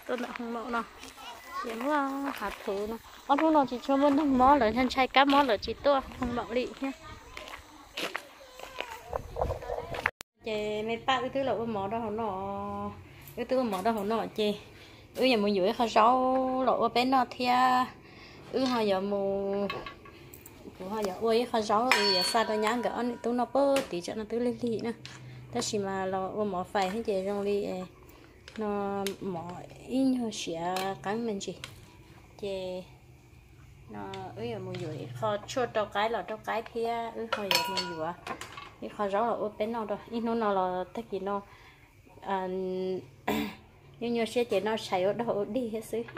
tôi đã không mẫu nào điểm hạt thử nó ông không nó chỉ cho muốn thằng mó là thân trai cá mó là chỉ tôi không mẫu lị nhé chị mấy ba cái thứ là mỏ đó nó cái thứ mỏ đó nó chị giờ mùi dưới họ rau lộ bên nó thia họ giờ mù họ giờ ui họ rau giờ xa đó nhang cái anh tôi nó bơ tí cho nó tứ lên lì nữa ta chỉ mà là mỏ phải hết chị trong lì nó mỏ in hơi xỉa cắn mình chị nó giờ mùi dưới họ cho cho cái là cho cái thia họ giờ mùi dưới cái họ rau là bên nó rồi in nó là tất kỳ nó nhưng nhiều xe chị nó xài ở đâu đi hết xứ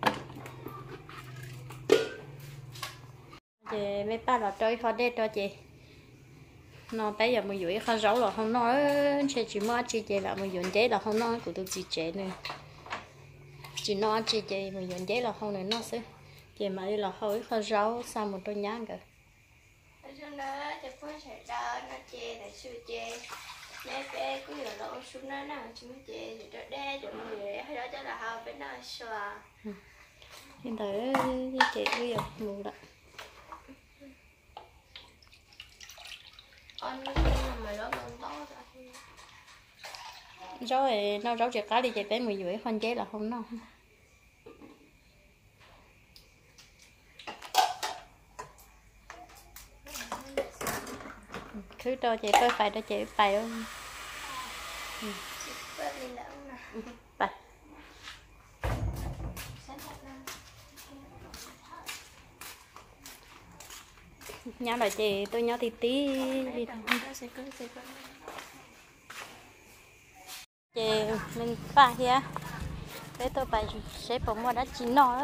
chị mấy ba là chơi khó đét cho chị nó bây giờ mình dưới khó rau là không nói chị mua chị là mình dùng giấy là không nói của tôi chị này chị nói chị mình dùng giấy là không này nó xứ chị mà đi là hơi khó rau sao một tôi nhang kìa cho nó cho con sẽ đỡ nó chê để xưa chê nè bé cứ giờ lỗ xuống nó nào chúng chê rồi cho đe cho mọi người hay đó cho là hao bên nó xòa hiện tại chị bây giờ ngủ đó con mà nó không to rồi nó rau chả cá đi chị bé mùi dưới khoan chế là không nó cứ cho chị tôi phải cho chị phải không phải nhau là chị tôi nhau tí tí đi đâu chị mình phải kia để tôi phải xếp vào mua đã chín nó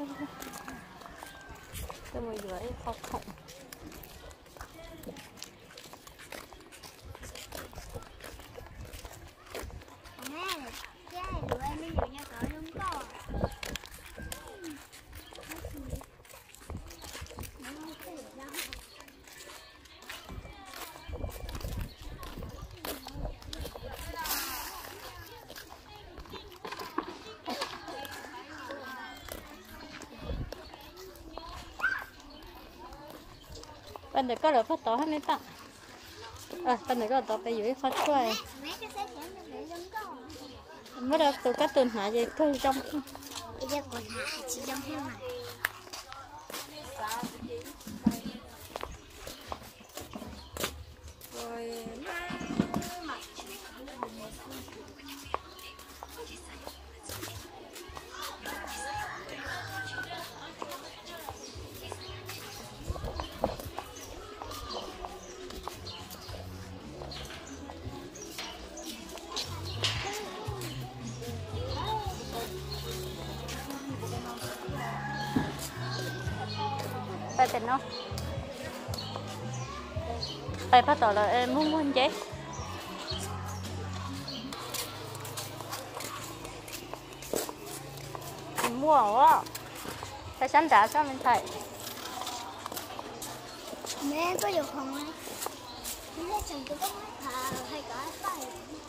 tôi mới dưới không không bên này có được phát tỏ hết mấy bạn bên này có tỏ bây giờ phát quay mới được từ các tuần hạ gì thôi trong bây giờ còn hạ chỉ trong theo mà rồi phải tên nó phải phát tỏ là em muốn chế mua quá phải sẵn trả cho mình thấy mẹ có được không ấy mẹ chẳng có thà hay có phải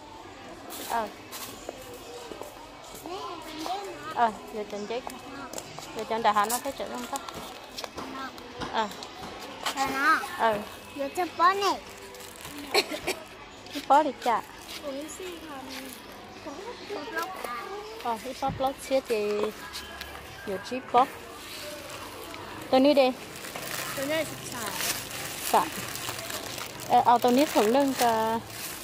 giờ chân chế giờ chân đã hắn nó thấy chữ không ta nó giờ cho bó này bó đi chả uống xì cái bó lót xía thì nhiều chí bó tôi đi đi tôi đây xả tôi đi thử nâng cả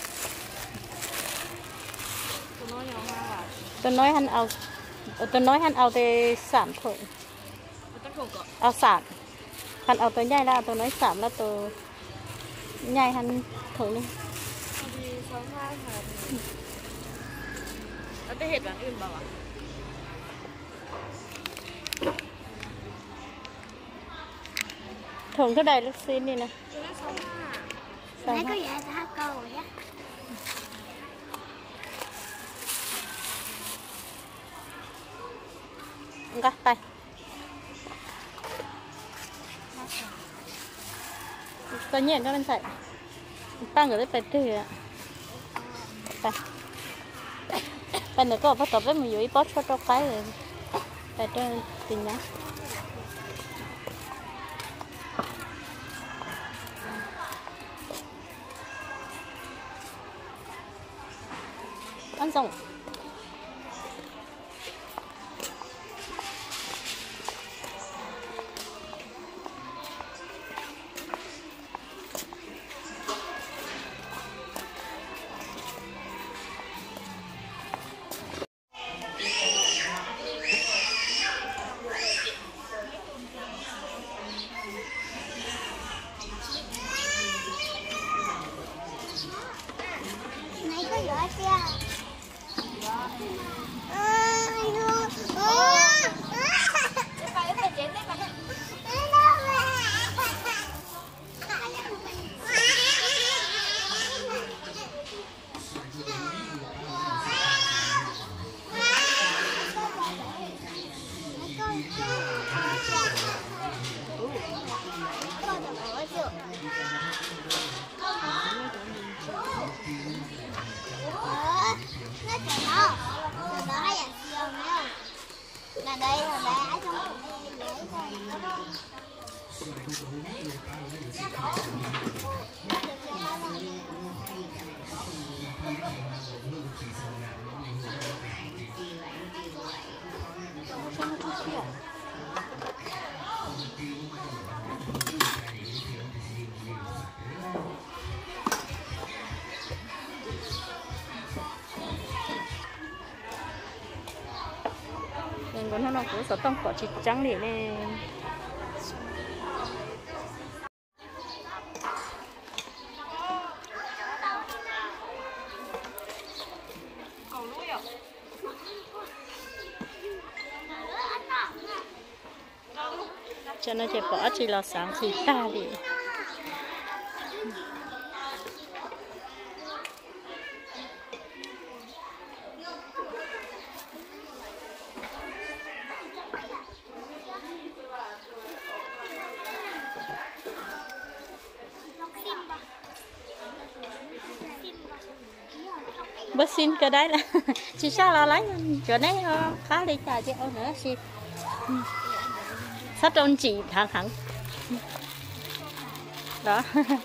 tôi nói hắn ao thì sản thử sản hắn ao tôi nhai là tôi nói sản là tôi nhai hắn thử đi tôi hết bạn yên bảo à thưởng cái đầy lúc xin đi nè nãy có vậy ta câu rồi á enggak tay có nhện cho mình chạy tăng ở đây phải thử ạ tay bên này có bắt tập với mình dưới bó cho cái rồi tại trên tình nhá ăn xong còn nó cũng sợ tông cỏ chỉ trắng để nè cho nó chỉ bỏ chỉ là sáng thì ta đi bớt xin cái đấy là chỉ sao lo lắng chỗ này khá đi trả chứ ông nữa xin sắp trong chỉ thẳng thẳng đó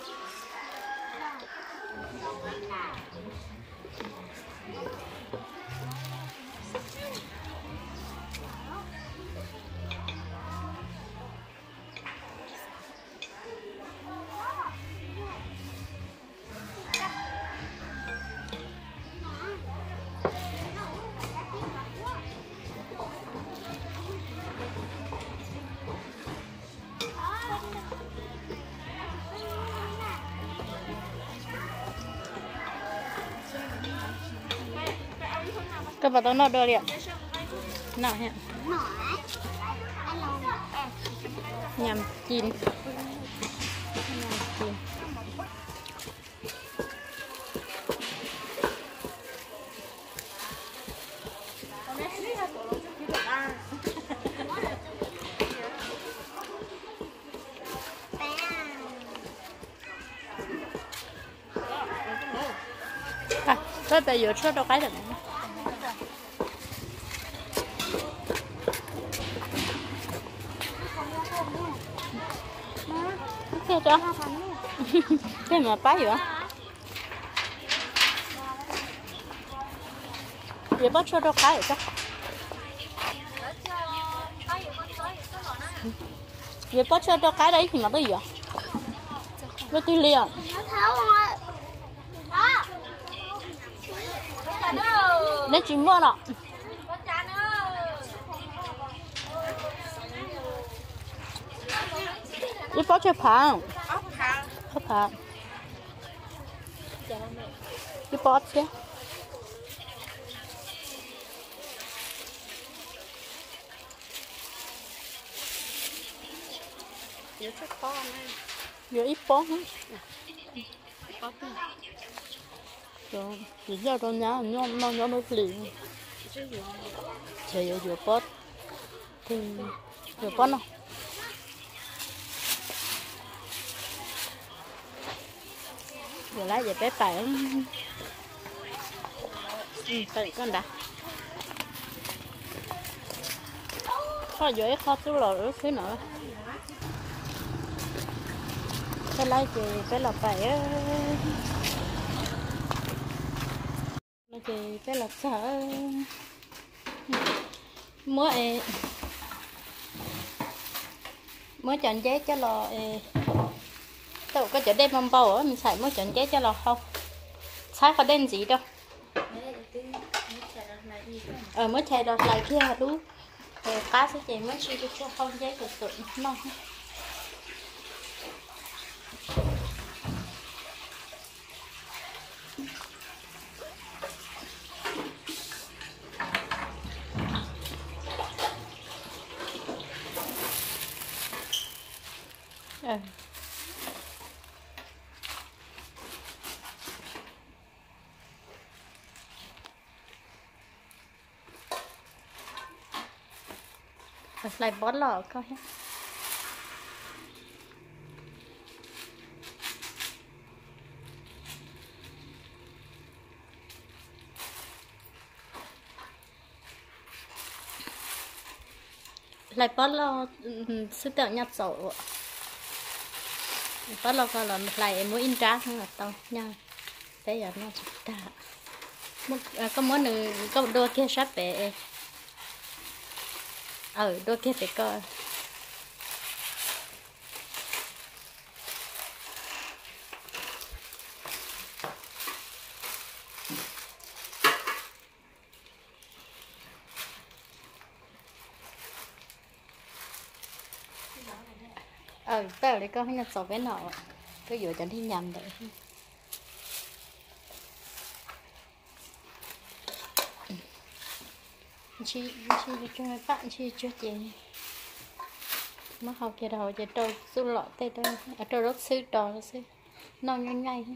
các bạn tôi nói đưa điện nào hả nhằm chín thôi bây giờ cho đâu cái được thế cho thế mà bái gì vậy vậy bắt cho đâu cái chắc vậy bắt cho đâu cái đấy thì mà cái gì vậy nó tươi liền nó chỉ mua đó cái bó chơi phẳng ốc phẳng cái bó chứ giờ ít bó hả rồi chỉ giờ tôi nhá nó mới liền chỉ giờ bó thì giờ bó nào giờ lấy về bé phải phải con đã khó dễ khó tu lò nữa thứ nữa cái lấy chị cái lò phải nó chị cái lò sợ mới mới chọn giấy cho lò tao có chỗ đem mâm bầu á mình xài mới chọn giấy cho lò không sai có đen gì đâu mới chạy đọt lại kia hả đúng cá sẽ chạy mới suy cho không giấy của tụi nó lại bón lò coi hết lại bón lò sư tưởng nhặt sổ bón lò coi là lại muốn in ra không là tao nha bây giờ nó chụp ta có món nữa có đôi kia sắp về đôi kia phải coi tao để con nhặt sổ cái nọ cứ dựa cho đi nhầm vậy chị cho bạn chị chưa chị mà học kia đầu chị trâu su lọ tê đâu trâu rất sư trò sư non nhanh nhanh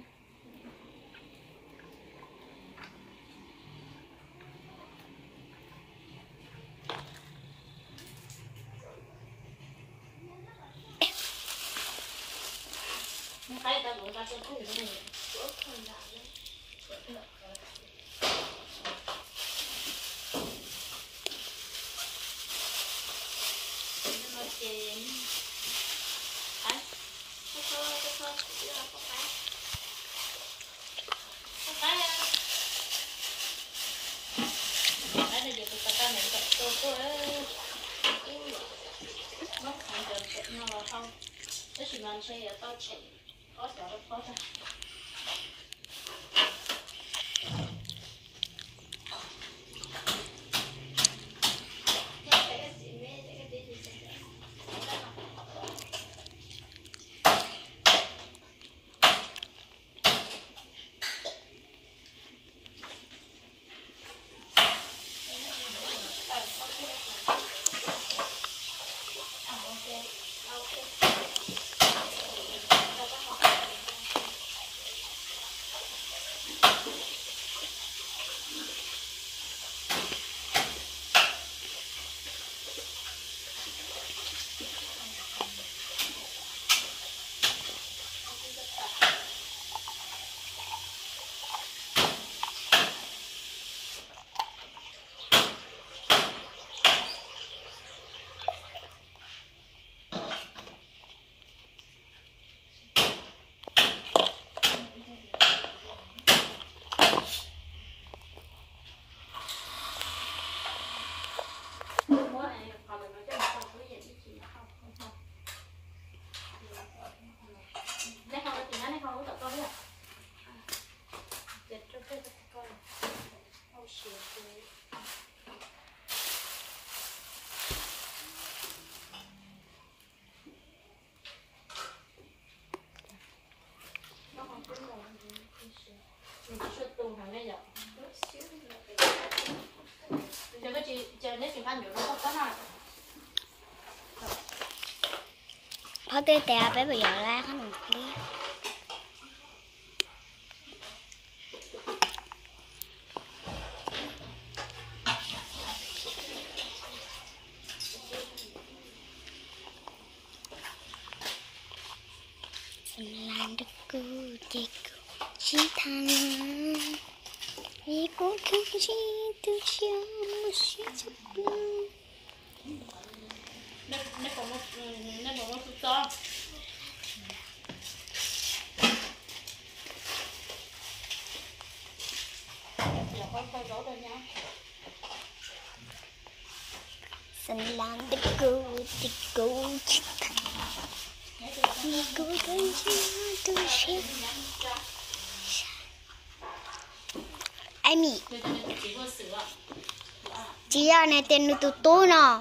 thấy ta muốn ra cho tôi này không, cái chuyện làm xe ở tao chạy có sợ nó khó ra. Ở đây tè bé bây giờ ra không được đi. Làm được cô chỉ cô chỉ thằng vì cô không chỉ từ chiều một suy chấp Sân làm đi cô đi cô đơn tôi sẽ Amy chị ơi này tên tụi tôi nè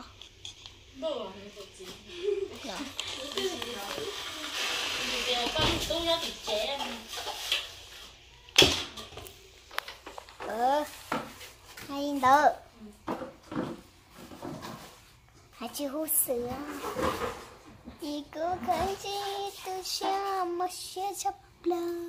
hay đỡ hãy chịu hút sữa chỉ có cái gì tôi sẽ mất sẽ chấp lời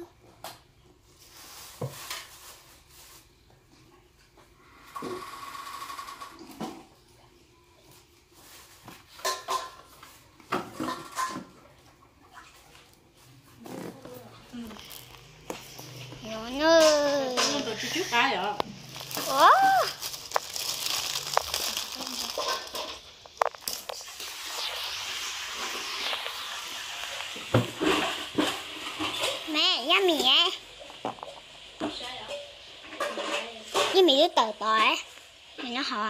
nó trước ai vậy? mẹ nhá mẹ với mẹ đứa tờ tờ ấy mẹ nó họ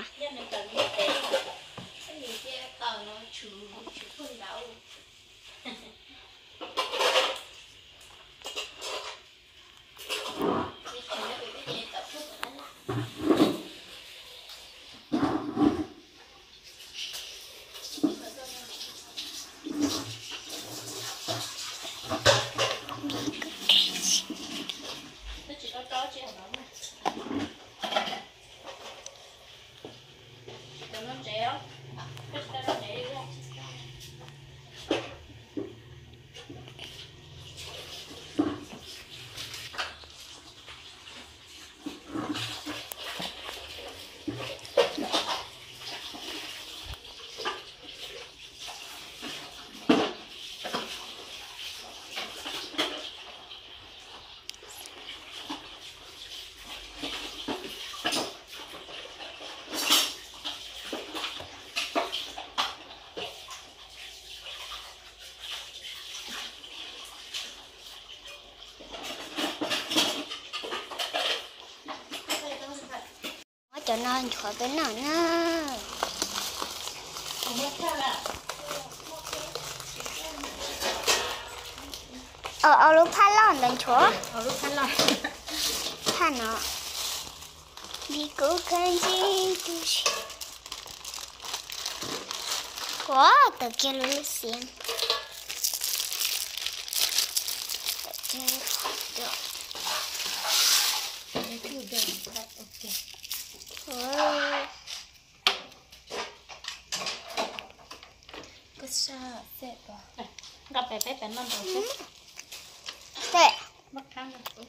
cho nó khỏi cái nào nữa lúc pha lon đánh chúa lúc pha lon pha nó đi cố gắng gì quá tự kia luôn xem tự kia được ok cái sao đẹp à gặp bé bé bé non rồi đẹp mất khăn rồi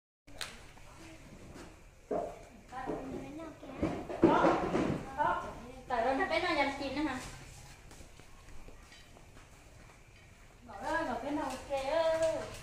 tại đó bé nó nhầm chín nữa hả cái nào kìa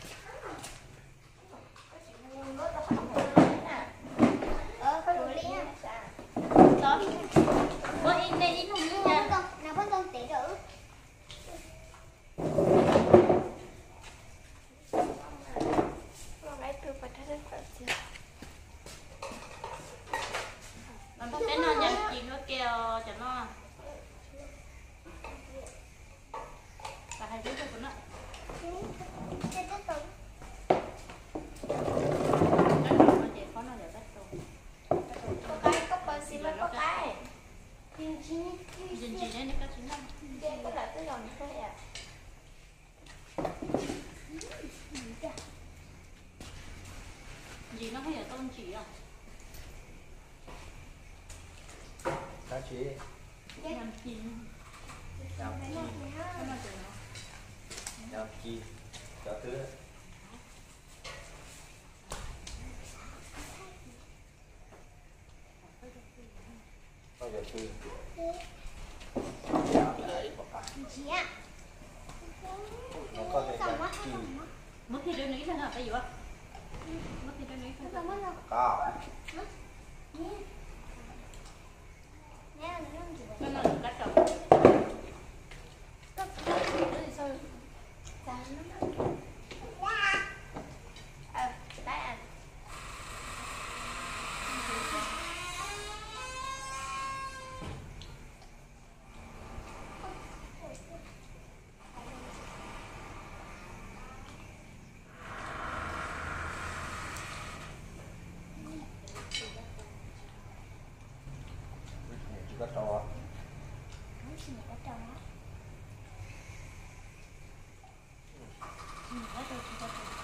gì nó hay ở tôn chỉ à? Cá chị. Làm gì? Chào chị. Chào thứ. Bao giờ chị? chị ạ Nó có thể là chị. Mất thì đứa nghĩ sao hả? Tại gì vậy? Mất thì đứa nghĩ sao? Có. Nó là cắt đầu. cái trò Nói xin có trâu á. Có trâu chỉ có trâu.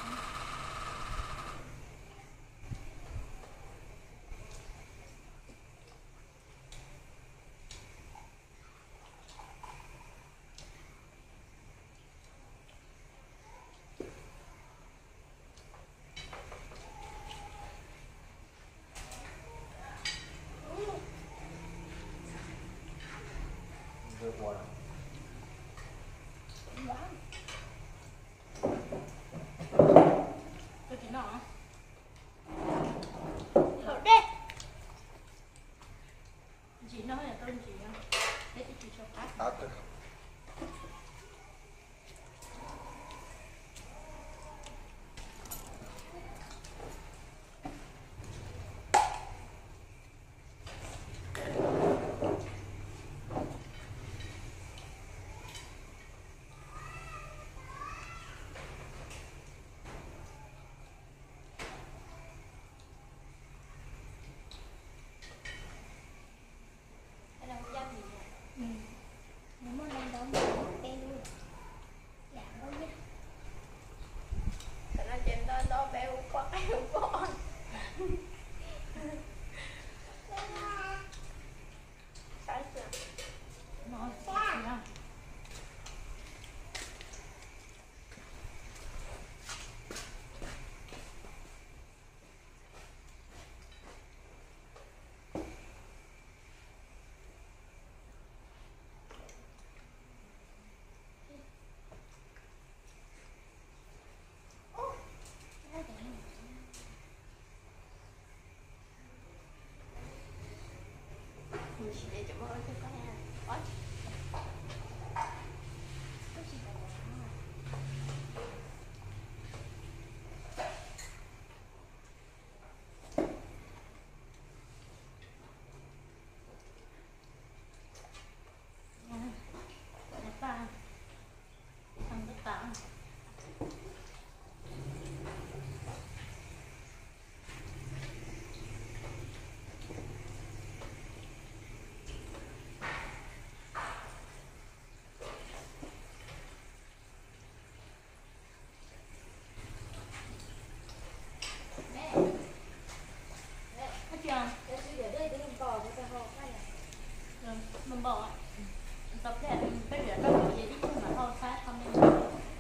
được rồi Tôi chỉ nó Thở đấy. chỉ nó là tôi chỉ nó để chị cho cắt tắt rồi Hay là một dăm gì vậy? Nếu mà lên đó mình bé luôn. Dạ đâu nhá. Thật ra trên đó béo quá béo con. Sai chưa? nó chỉ nó Mình chỉ để cho mọi người coi nha. Ôi. Có gì đâu mà. ta thằng tất cả hết chưa rồi mình bỏ tập thể cái việc đó là gì chứ mà thôi phát không nên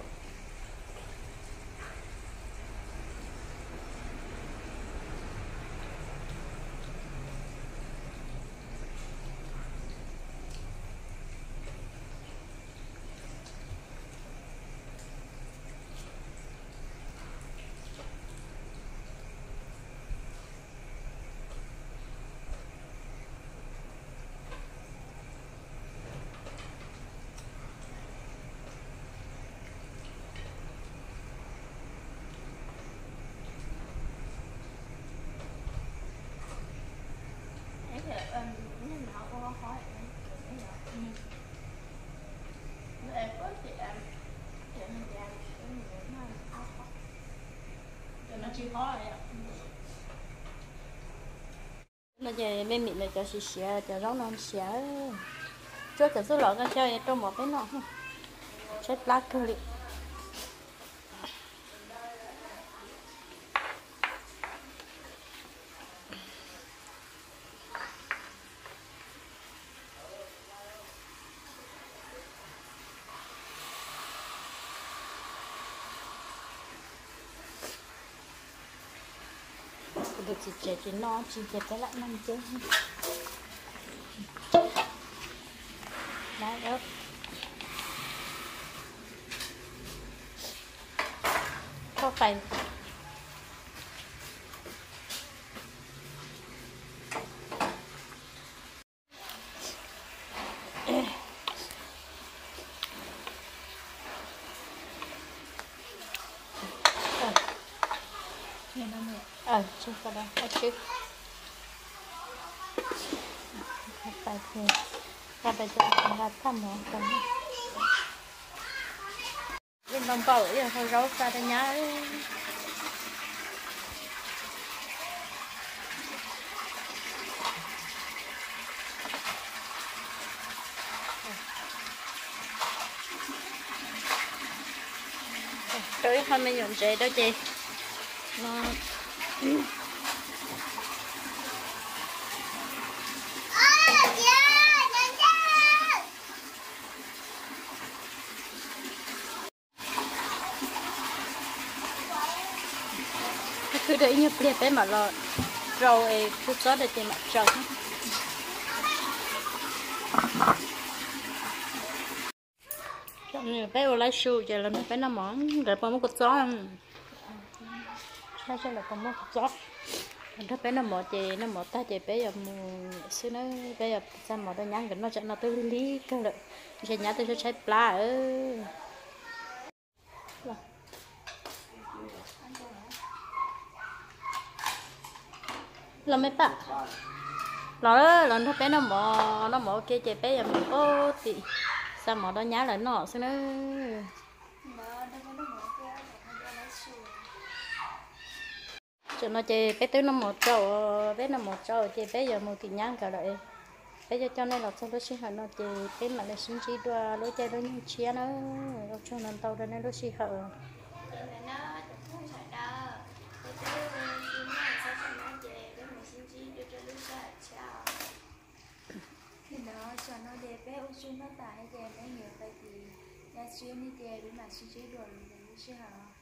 Em thì nên nào có hỏi em em có chị em mình chị em mình nói áo khoác cho nó chịu khó rồi ạ nó về bên mình là cho xì xì cho rau non xì cho cả số lọ cái chơi trong một cái nọ chết lát thôi đi được chỉ trẻ chỉ no chỉ trẻ cái lại năm chứ đấy ớt có phải chưa có đâu hết chứ phải thì ra bây giờ ra thăm nó còn bên đồng bầu giờ thôi rau ra đây nhá rồi không mình dùng chế đâu chị nó cứ để như kia bé mà lo rồi cứ có để chị mặt trồng trong này bé ở lại sưu giờ là nó bé nó mỏng rồi bao một cột gió sao là còn một cột gió nó bé nó mỏ chị nó mỏ ta chị bé giờ xưa nó bé giờ sao mỏ nó nhang cái nó chạy nó tới lý cơ rồi chị nhá tôi sẽ chạy pla là mấy bạn nó nó bé nó mỏ kia chị bé giờ ô thì sao mỏ đó nhá lại nọ xưa nó cho nó chơi bé tới nó một trâu chơi bé giờ một thì nhang cả rồi bây giờ cho nên là xong đó xin hỏi nó chơi bé mà lại xin chỉ đua lối chơi đó như chia nó cho nên tàu đó nên nó xin hỏi nó cho nó để bé ôn xuân nó tại để bé nhiều vậy thì ra xuyên đi chơi để mà suy chế đồ để suy hả